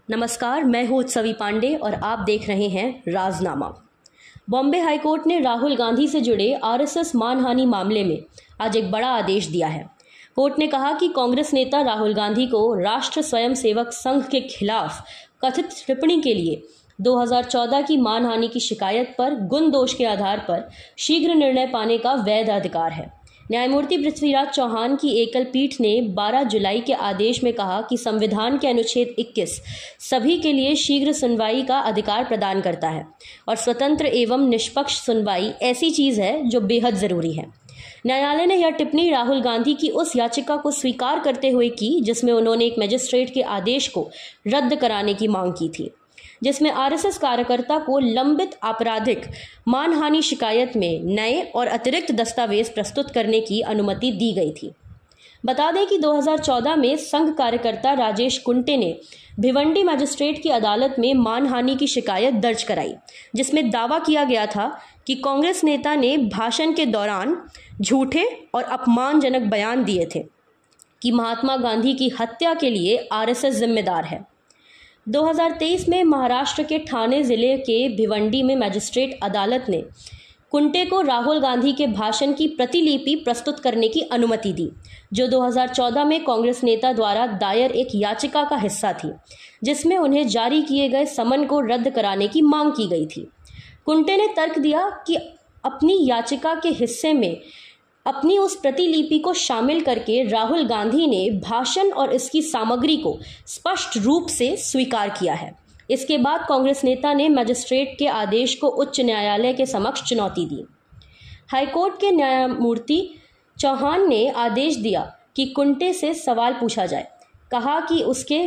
नमस्कार, मैं हूं उत्सवी पांडे और आप देख रहे हैं राजनामा। बॉम्बे हाईकोर्ट ने राहुल गांधी से जुड़े आरएसएस मानहानि मामले में आज एक बड़ा आदेश दिया है। कोर्ट ने कहा कि कांग्रेस नेता राहुल गांधी को राष्ट्र स्वयंसेवक संघ के खिलाफ कथित टिप्पणी के लिए 2014 की मानहानि की शिकायत पर गुण दोष के आधार पर शीघ्र निर्णय पाने का वैध अधिकार है। न्यायमूर्ति पृथ्वीराज चौहान की एकल पीठ ने 12 जुलाई के आदेश में कहा कि संविधान के अनुच्छेद 21 सभी के लिए शीघ्र सुनवाई का अधिकार प्रदान करता है और स्वतंत्र एवं निष्पक्ष सुनवाई ऐसी चीज है जो बेहद जरूरी है। न्यायालय ने यह टिप्पणी राहुल गांधी की उस याचिका को स्वीकार करते हुए की जिसमें उन्होंने एक मजिस्ट्रेट के आदेश को रद्द कराने की मांग की थी, जिसमें आरएसएस कार्यकर्ता को लंबित आपराधिक मानहानि शिकायत में नए और अतिरिक्त दस्तावेज प्रस्तुत करने की अनुमति दी गई थी। बता दें कि 2014 में संघ कार्यकर्ता राजेश कुंटे ने भिवंडी मजिस्ट्रेट की अदालत में मानहानि की शिकायत दर्ज कराई, जिसमें दावा किया गया था कि कांग्रेस नेता ने भाषण के दौरान झूठे और अपमानजनक बयान दिए थे कि महात्मा गांधी की हत्या के लिए आरएसएस जिम्मेदार है। 2023 में महाराष्ट्र के ठाणे जिले के भिवंडी में मजिस्ट्रेट अदालत ने कुंटे को राहुल गांधी के भाषण की प्रतिलिपि प्रस्तुत करने की अनुमति दी, जो 2014 में कांग्रेस नेता द्वारा दायर एक याचिका का हिस्सा थी, जिसमें उन्हें जारी किए गए समन को रद्द कराने की मांग की गई थी। कुंटे ने तर्क दिया कि अपनी याचिका के हिस्से में अपनी उस प्रतिलिपि को शामिल करके राहुल गांधी ने भाषण और इसकी सामग्री को स्पष्ट रूप से स्वीकार किया है। इसके बाद कांग्रेस नेता ने मजिस्ट्रेट के आदेश को उच्च न्यायालय के समक्ष चुनौती दी। हाईकोर्ट के न्यायमूर्ति चौहान ने आदेश दिया कि कुंटे से सवाल पूछा जाए। कहा कि उसके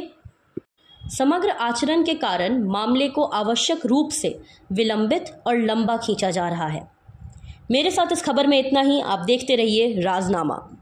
समग्र आचरण के कारण मामले को आवश्यक रूप से विलंबित और लंबा खींचा जा रहा है। मेरे साथ इस खबर में इतना ही। आप देखते रहिए राजनामा।